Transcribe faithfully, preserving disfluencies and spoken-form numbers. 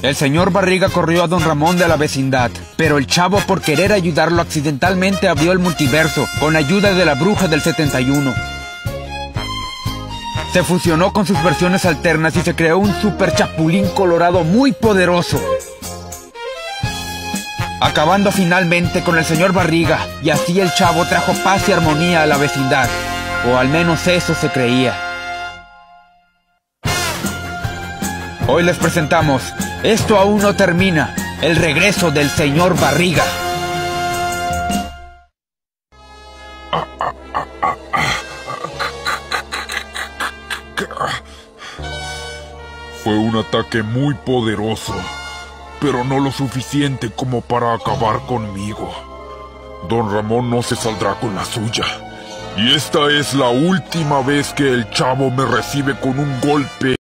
El señor Barriga corrió a don Ramón de la vecindad, pero el chavo, por querer ayudarlo, accidentalmente abrió el multiverso con ayuda de la bruja del setenta y uno. Se fusionó con sus versiones alternas y se creó un super chapulín colorado muy poderoso, acabando finalmente con el señor Barriga, y así el chavo trajo paz y armonía a la vecindad, o al menos eso se creía. Hoy les presentamos Esto aún no termina, el regreso del señor Barriga. Fue un ataque muy poderoso, pero no lo suficiente como para acabar conmigo. Don Ramón no se saldrá con la suya. Y esta es la última vez que el chavo me recibe con un golpe